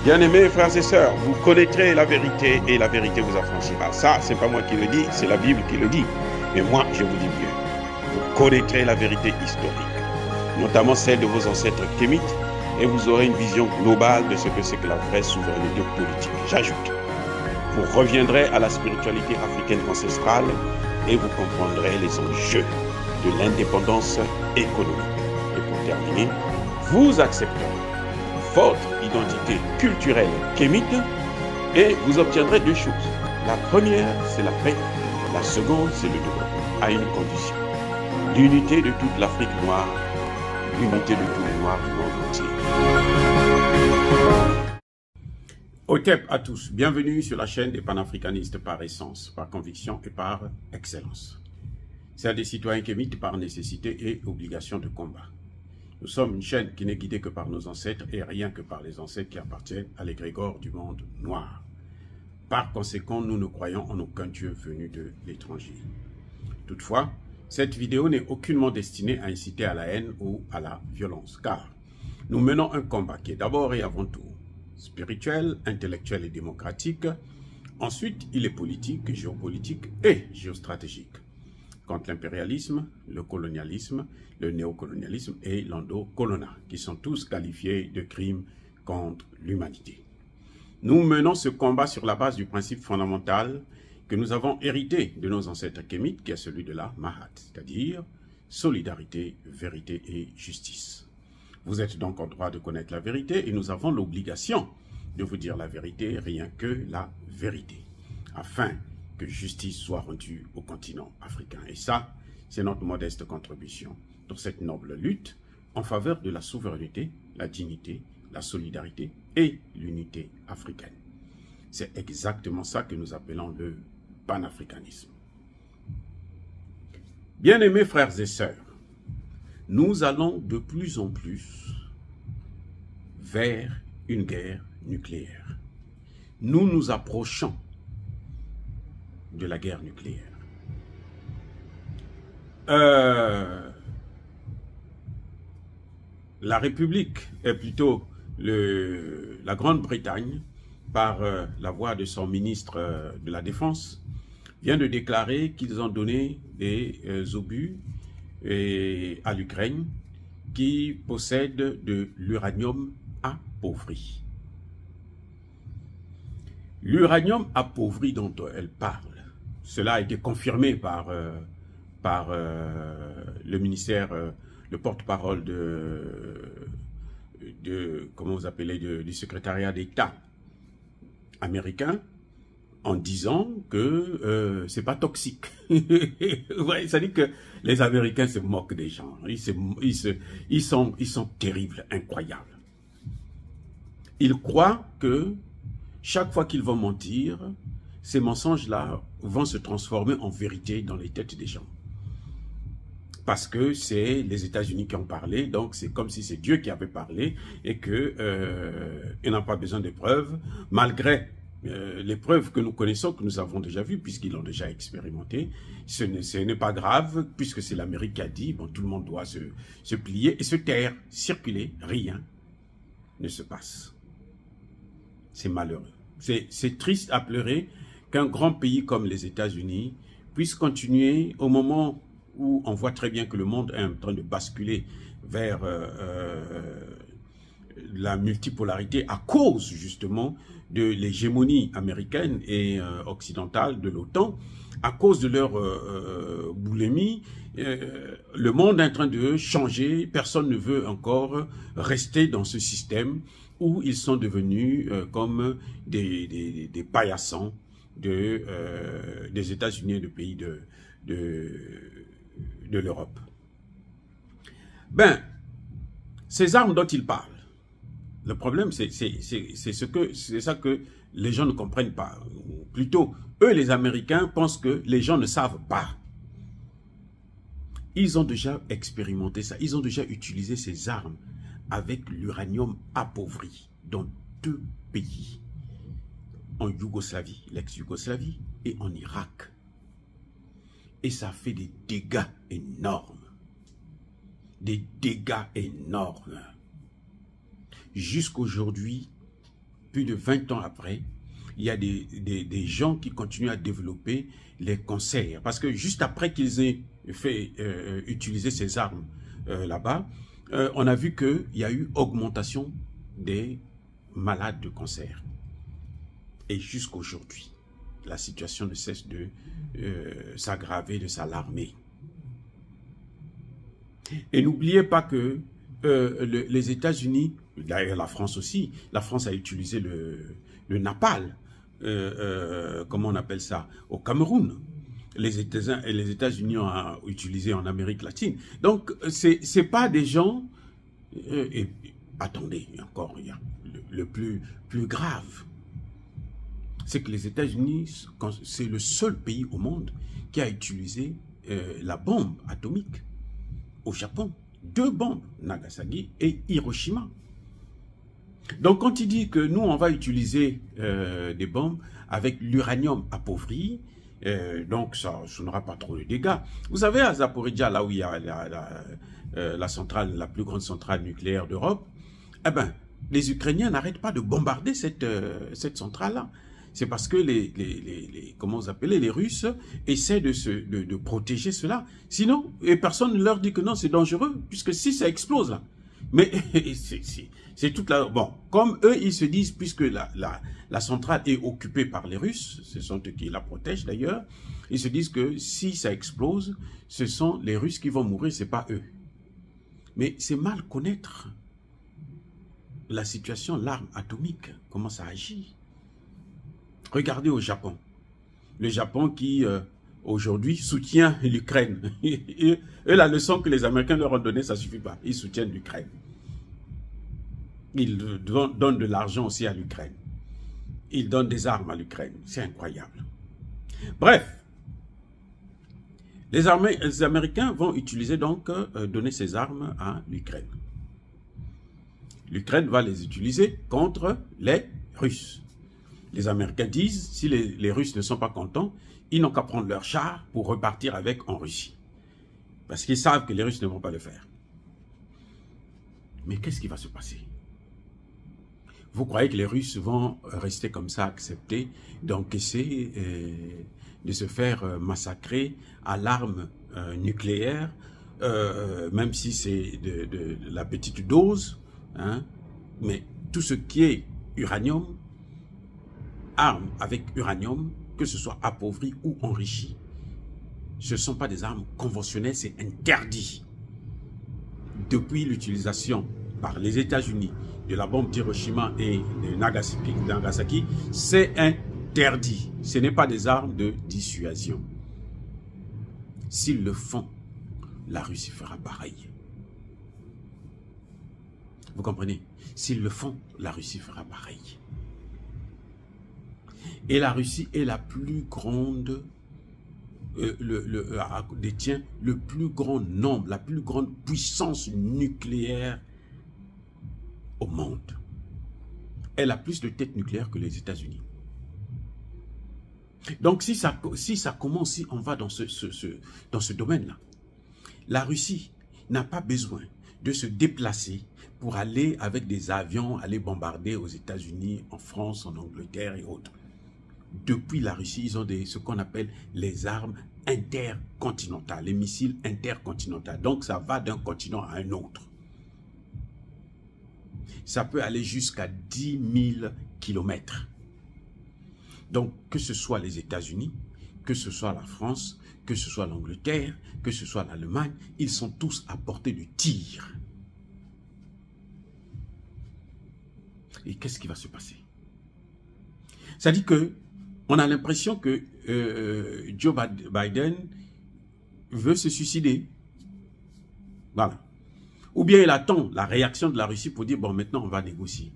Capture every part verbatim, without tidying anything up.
Bien-aimés frères et sœurs, vous connaîtrez la vérité et la vérité vous affranchira. Ça, c'est pas moi qui le dis, c'est la Bible qui le dit. Mais moi, je vous dis mieux. Vous connaîtrez la vérité historique, notamment celle de vos ancêtres kémites, et vous aurez une vision globale de ce que c'est que la vraie souveraineté politique. J'ajoute, vous reviendrez à la spiritualité africaine ancestrale et vous comprendrez les enjeux de l'indépendance économique. Et pour terminer, vous accepterez votre identité culturelle kémite et vous obtiendrez deux choses. La première, c'est la paix. La seconde, c'est le développement, à une condition. L'unité de toute l'Afrique noire, l'unité de tous les Noirs du monde entier. Otep à tous, bienvenue sur la chaîne des panafricanistes par essence, par conviction et par excellence. Celle des citoyens kémites par nécessité et obligation de combat. Nous sommes une chaîne qui n'est guidée que par nos ancêtres et rien que par les ancêtres qui appartiennent à l'égrégore du monde noir. Par conséquent, nous ne croyons en aucun Dieu venu de l'étranger. Toutefois, cette vidéo n'est aucunement destinée à inciter à la haine ou à la violence, car nous menons un combat qui est d'abord et avant tout spirituel, intellectuel et démocratique. Ensuite, il est politique, géopolitique et géostratégique. Contre l'impérialisme, le colonialisme, le néocolonialisme et l'endocolonat, qui sont tous qualifiés de crimes contre l'humanité. Nous menons ce combat sur la base du principe fondamental que nous avons hérité de nos ancêtres kémites, qui est celui de la Mahat, c'est-à-dire solidarité, vérité et justice. Vous êtes donc en droit de connaître la vérité et nous avons l'obligation de vous dire la vérité, rien que la vérité, afin que justice soit rendue au continent africain. Et ça, c'est notre modeste contribution dans cette noble lutte en faveur de la souveraineté, la dignité, la solidarité et l'unité africaine. C'est exactement ça que nous appelons le panafricanisme. Bien-aimés frères et sœurs, nous allons de plus en plus vers une guerre nucléaire. Nous nous approchons de la guerre nucléaire. Euh, la République, est plutôt le, la Grande-Bretagne, par euh, la voix de son ministre euh, de la Défense, vient de déclarer qu'ils ont donné des euh, obus et, à l'Ukraine qui possèdent de l'uranium appauvri. L'uranium appauvri dont elle parle, cela a été confirmé par, euh, par euh, le ministère, euh, le porte-parole de, de, comment vous appelez, de, du secrétariat d'État américain, en disant que euh, c'est pas toxique. Ouais, ça dit que les Américains se moquent des gens. Ils, se, ils, se, ils, sont, ils sont terribles, incroyables. Ils croient que chaque fois qu'ils vont mentir, ces mensonges-là vont se transformer en vérité dans les têtes des gens. Parce que c'est les États-Unis qui ont parlé, donc c'est comme si c'est Dieu qui avait parlé et qu'ils euh, n'ont pas besoin de preuves, malgré euh, les preuves que nous connaissons, que nous avons déjà vues, puisqu'ils l'ont déjà expérimenté. Ce n'est pas grave, puisque c'est l'Amérique qui a dit, bon, tout le monde doit se, se plier et se taire, circuler, rien ne se passe. C'est malheureux. C'est triste à pleurer qu'un grand pays comme les États-Unis puisse continuer au moment où on voit très bien que le monde est en train de basculer vers euh, euh, la multipolarité à cause justement de l'hégémonie américaine et euh, occidentale de l'OTAN, à cause de leur euh, boulimie. Euh, le monde est en train de changer, personne ne veut encore rester dans ce système où ils sont devenus euh, comme des, des, des paillassans de, euh, des États-Unis et de pays de, de, de l'Europe. Ben, ces armes dont ils parlent, le problème, c'est ce que c'est ça que les gens ne comprennent pas. Ou plutôt, eux, les Américains, pensent que les gens ne savent pas. Ils ont déjà expérimenté ça. Ils ont déjà utilisé ces armes avec l'uranium appauvri dans deux pays. En Yougoslavie, l'ex-Yougoslavie, et en Irak. Et ça fait des dégâts énormes. Des dégâts énormes. Jusqu'aujourd'hui, plus de vingt ans après, il y a des, des, des gens qui continuent à développer les cancers. Parce que juste après qu'ils aient fait euh, utiliser ces armes euh, là-bas, euh, on a vu qu'il y a eu augmentation des malades de cancer. Et jusqu'aujourd'hui, la situation ne cesse de euh, s'aggraver, de s'alarmer. Et n'oubliez pas que euh, le, les États-Unis, d'ailleurs la France aussi, la France a utilisé le, le napalm, euh, euh, comment on appelle ça, au Cameroun. Les États-Unis les États-Unis ont utilisé en Amérique latine. Donc, ce n'est pas des gens... Euh, et, attendez, encore, il y a le, le plus, plus grave, c'est que les États-Unis, c'est le seul pays au monde qui a utilisé euh, la bombe atomique au Japon. Deux bombes, Nagasaki et Hiroshima. Donc quand il dit que nous, on va utiliser euh, des bombes avec l'uranium appauvri, euh, donc ça, ça n'aura pas trop de dégâts. Vous savez, à Zaporizhzhia, là où il y a la, la, euh, la centrale, la plus grande centrale nucléaire d'Europe, eh ben, les Ukrainiens n'arrêtent pas de bombarder cette, euh, cette centrale-là. C'est parce que les, les, les, les, comment vous appelez, les Russes essaient de, se, de, de protéger cela. Sinon, et personne ne leur dit que non, c'est dangereux, puisque si ça explose là. Mais c'est toute la... Bon, comme eux, ils se disent, puisque la, la, la centrale est occupée par les Russes, ce sont eux qui la protègent d'ailleurs, ils se disent que si ça explose, ce sont les Russes qui vont mourir, ce n'est pas eux. Mais c'est mal connaître la situation, l'arme atomique, comment ça agit. Regardez au Japon. Le Japon qui, euh, aujourd'hui, soutient l'Ukraine. Et la leçon que les Américains leur ont donnée, ça ne suffit pas. Ils soutiennent l'Ukraine. Ils donnent de l'argent aussi à l'Ukraine. Ils donnent des armes à l'Ukraine. C'est incroyable. Bref. Les, armées, les Américains vont utiliser donc, euh, donner ces armes à l'Ukraine. L'Ukraine va les utiliser contre les Russes. Les Américains disent, si les, les Russes ne sont pas contents, ils n'ont qu'à prendre leurs chars pour repartir avec en Russie. Parce qu'ils savent que les Russes ne vont pas le faire. Mais qu'est-ce qui va se passer? Vous croyez que les Russes vont rester comme ça, accepter d'encaisser, euh, de se faire euh, massacrer à l'arme euh, nucléaire, euh, même si c'est de, de, de la petite dose, hein, mais tout ce qui est uranium, armes avec uranium, que ce soit appauvri ou enrichi, ce ne sont pas des armes conventionnelles, c'est interdit. Depuis l'utilisation par les États-Unis de la bombe d'Hiroshima et de Nagasaki, Nagasaki c'est interdit. Ce n'est pas des armes de dissuasion. S'ils le font, la Russie fera pareil. Vous comprenez? S'ils le font, la Russie fera pareil. Et la Russie est la plus grande, euh, le, le, euh, détient le plus grand nombre, la plus grande puissance nucléaire au monde. Elle a plus de têtes nucléaires que les États-Unis. Donc si ça, si ça commence, si on va dans ce, ce, ce, dans ce domaine-là, la Russie n'a pas besoin de se déplacer pour aller avec des avions, aller bombarder aux États-Unis, en France, en Angleterre et autres. Depuis la Russie, ils ont des, ce qu'on appelle les armes intercontinentales, les missiles intercontinentaux. Donc, ça va d'un continent à un autre. Ça peut aller jusqu'à dix mille kilomètres. Donc, que ce soit les États-Unis, que ce soit la France, que ce soit l'Angleterre, que ce soit l'Allemagne, ils sont tous à portée de tir. Et qu'est-ce qui va se passer? Ça dit que on a l'impression que euh, Joe Biden veut se suicider. Voilà. Ou bien il attend la réaction de la Russie pour dire, bon, maintenant on va négocier.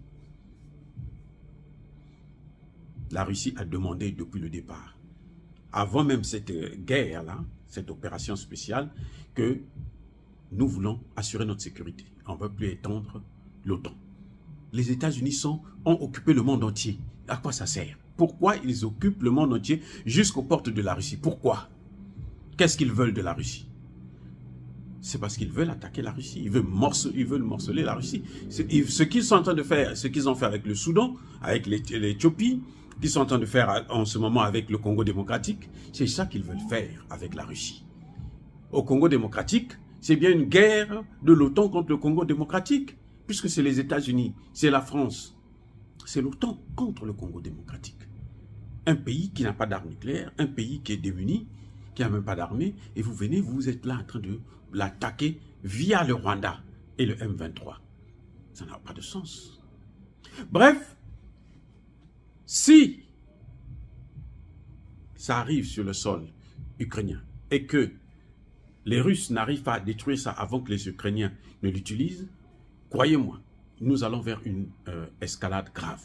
La Russie a demandé depuis le départ, avant même cette guerre-là, cette opération spéciale, que nous voulons assurer notre sécurité. On ne veut plus étendre l'OTAN. Les États-Unis ont occupé le monde entier. À quoi ça sert? Pourquoi ils occupent le monde entier jusqu'aux portes de la Russie? Pourquoi? Qu'est-ce qu'ils veulent de la Russie? c'est parce qu'ils veulent attaquer la Russie. Ils veulent morceler, ils veulent morceler la Russie. Ce qu'ils sont en train de faire, ce qu'ils ont fait avec le Soudan, avec l'Éthiopie, qu'ils sont en train de faire en ce moment avec le Congo démocratique, c'est ça qu'ils veulent faire avec la Russie. Au Congo démocratique, c'est bien une guerre de l'OTAN contre le Congo démocratique, puisque c'est les États-Unis, c'est la France. C'est l'OTAN contre le Congo démocratique. Un pays qui n'a pas d'armes nucléaires, un pays qui est démuni, qui n'a même pas d'armée, et vous venez, vous êtes là en train de l'attaquer via le Rwanda et le M vingt-trois. Ça n'a pas de sens. Bref, si ça arrive sur le sol ukrainien et que les Russes n'arrivent pas à détruire ça avant que les Ukrainiens ne l'utilisent, croyez-moi, nous allons vers une euh, escalade grave.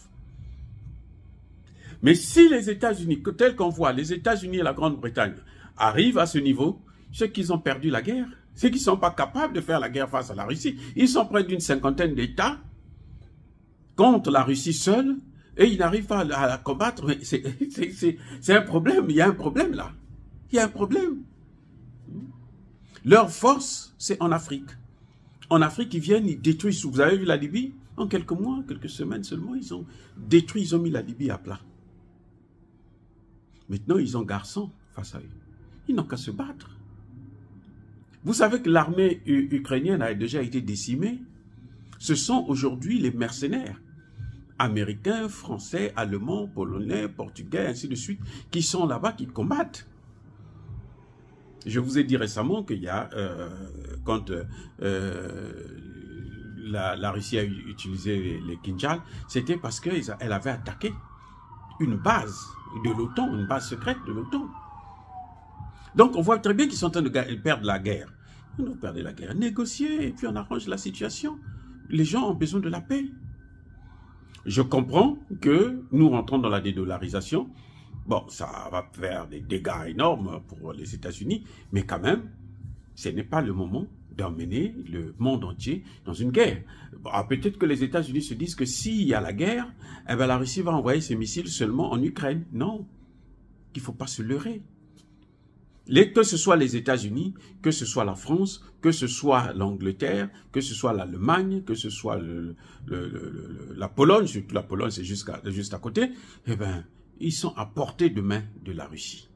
Mais si les États-Unis, tel qu'on voit, les États-Unis et la Grande-Bretagne arrivent à ce niveau, c'est qu'ils ont perdu la guerre. C'est qu'ils ne sont pas capables de faire la guerre face à la Russie. Ils sont près d'une cinquantaine d'États contre la Russie seule et ils n'arrivent pas à la combattre. C'est un problème, il y a un problème là. Il y a un problème. Leur force, c'est en Afrique. En Afrique, ils viennent, ils détruisent. Vous avez vu la Libye? En quelques mois, quelques semaines seulement, ils ont détruit, ils ont mis la Libye à plat. Maintenant, ils ont garçons face à eux. Ils n'ont qu'à se battre. Vous savez que l'armée ukrainienne a déjà été décimée. Ce sont aujourd'hui les mercenaires américains, français, allemands, polonais, portugais, ainsi de suite, qui sont là-bas, qui combattent. Je vous ai dit récemment qu'il y a, euh, quand euh, la, la Russie a utilisé les, les Kinjal, c'était parce qu'elle avait attaqué une base de l'OTAN, une base secrète de l'OTAN. Donc on voit très bien qu'ils sont en train de perdre la guerre. On doit perdre la guerre, négocier et puis on arrange la situation. Les gens ont besoin de la paix. Je comprends que nous rentrons dans la dédollarisation. Bon, ça va faire des dégâts énormes pour les États-Unis, mais quand même, ce n'est pas le moment d'emmener le monde entier dans une guerre. Bon, peut-être que les États-Unis se disent que s'il y a la guerre, eh ben la Russie va envoyer ses missiles seulement en Ukraine. Non, il ne faut pas se leurrer. Les, que ce soit les États-Unis, que ce soit la France, que ce soit l'Angleterre, que ce soit l'Allemagne, que ce soit le, le, le, le, la Pologne, surtout la Pologne, c'est juste à, juste à côté, eh ben, ils sont à portée de main de la Russie.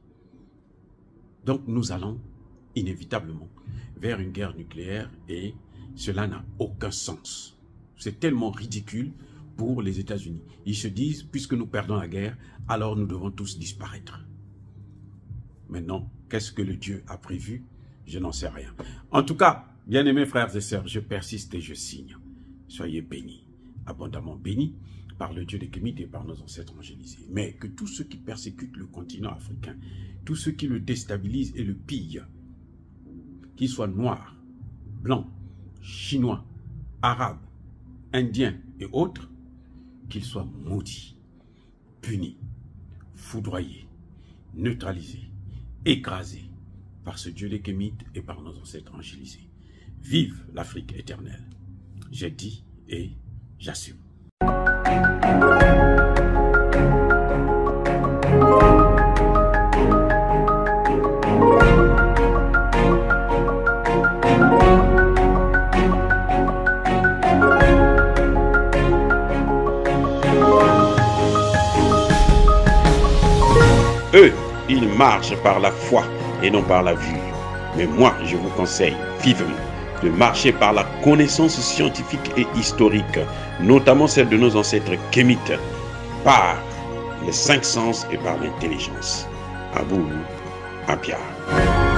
Donc nous allons inévitablement vers une guerre nucléaire et cela n'a aucun sens. C'est tellement ridicule pour les États-Unis. Ils se disent, puisque nous perdons la guerre, alors nous devons tous disparaître. Maintenant, qu'est-ce que le Dieu a prévu? Je n'en sais rien. En tout cas, bien-aimés frères et sœurs, je persiste et je signe. Soyez bénis, abondamment bénis par le Dieu des Kémites et par nos ancêtres angélisés. Mais que tous ceux qui persécutent le continent africain, tous ceux qui le déstabilisent et le pillent, qu'ils soient noirs, blancs, chinois, arabes, indiens et autres, qu'ils soient maudits, punis, foudroyés, neutralisés, écrasés par ce Dieu des Kémites et par nos ancêtres angélisés. Vive l'Afrique éternelle. J'ai dit et j'assume. Eux, ils marchent par la foi et non par la vue. Mais moi, je vous conseille vivement de marcher par la connaissance scientifique et historique, notamment celle de nos ancêtres kémites, par les cinq sens et par l'intelligence. À vous, à Pierre.